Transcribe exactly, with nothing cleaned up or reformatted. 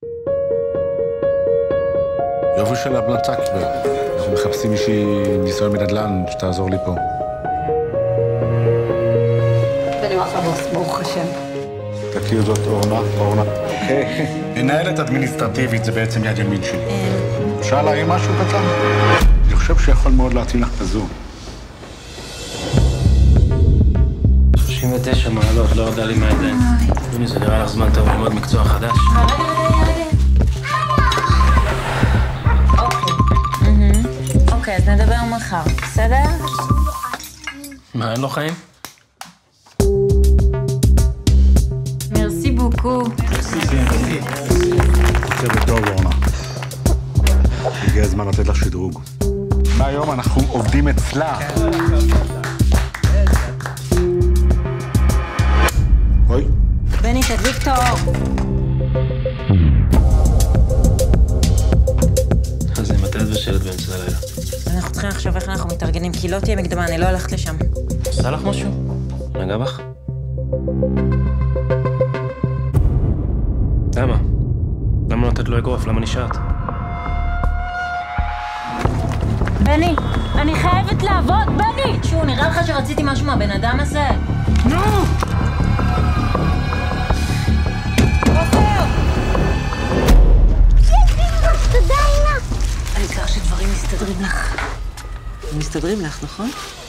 יופי של המלצה כבר. אנחנו מחפשים מישהי ניסיון מנדל"ן שתעזור לי פה. ואני אומר לך בוס, ברוך השם. תכיר זאת אורנה, אורנה. אוקיי. מנהלת אדמיניסטרטיבית זה בעצם יד ימין שלי. אפשר להרים משהו קטן? אני חושב שיכול מאוד להתאים לך את הזום. שלושים ותשע מעלות, לא יודע לי מה ידיים. אדוני, זה נראה לך זמן טוב ללמוד מקצוע חדש? אוקיי, אז נדבר מחר, בסדר? מה, אין לו חיים? מרסי בוקו. זה בטוב, אורנה. הגיע הזמן לתת לך שדרוג. מהיום אנחנו עובדים אצלה. אוי. בני, תדליק טוב. אז זה מתי את בשלט באמצע הלילה? אנחנו צריכים לחשוב איך אנחנו מתארגנים, כי לא תהיה מקדמה, אני לא הולכת לשם. עושה לך משהו? נגע בך? למה? למה נותנת לו אגרוף? למה נשארת? בני, אני חייבת לעבוד, בני! תשמעו, נראה לך שרציתי משהו מהבן אדם הזה? נו! עופר! תודה, אימא! העיקר שדברים מסתדרים לך. מסתדרים לך, נכון?